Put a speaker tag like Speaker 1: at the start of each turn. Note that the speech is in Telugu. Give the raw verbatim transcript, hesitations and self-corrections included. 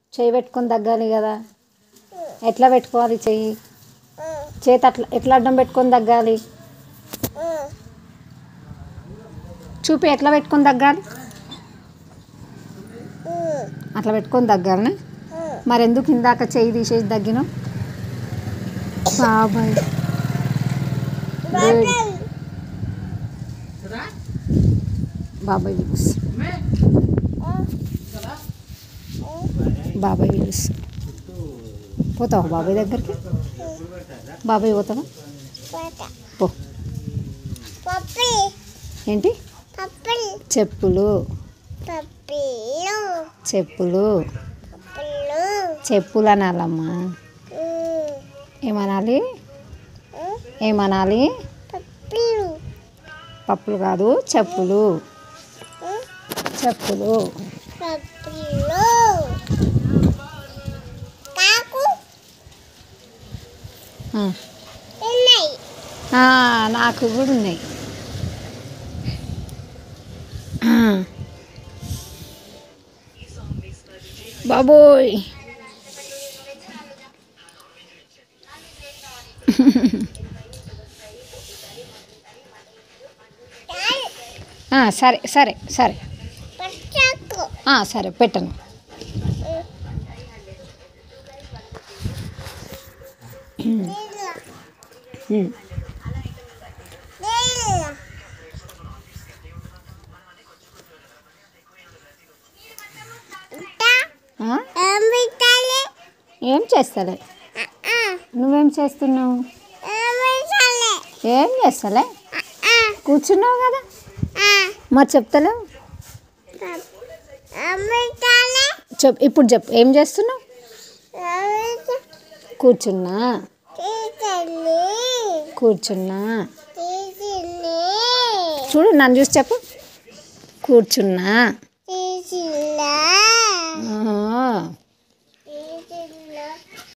Speaker 1: చెయ్యి పెట్టుకొని దగ్గాలి కదా. ఎట్లా పెట్టుకోవాలి చెయ్యి? చేతి అట్లా ఎట్లా అడ్డం పెట్టుకొని దగ్గాలి? చూపి ఎట్లా పెట్టుకొని దగ్గాలి? అట్లా పెట్టుకొని దగ్గాలని. మరి ఎందుకు ఇందాక చెయ్యి తీసేసి దగ్గినావు? బాబాయ్ బాబాయ్ పిలుసు బాబాయ్ పిలుసు పోతావా బాబాయ్ దగ్గరికి? బాబాయ్ పోతావా? పో. ఏంటి? చెప్పులు చెప్పులు చెప్పులు అనాలమ్మా. ఏమనాలి? ఏమనాలి? పప్పులు కాదు, చెప్పులు చెప్పులు. నాకు కూడా ఉన్నాయి. బాబోయ్ సరే సరే సరే సరే పెట్టను. ఏం చేస్తలే. నువ్వేం చేస్తున్నావు? ఏం చేస్తలే, కూర్చున్నావు కదా. మరి చెప్తలేవు. చెప్ ఇప్పుడు చెప్పు, ఏం చేస్తున్నావు? కూర్చున్నా కూర్చున్నా చూడు, నన్ను చూసి చెప్పు. కూర్చున్నా.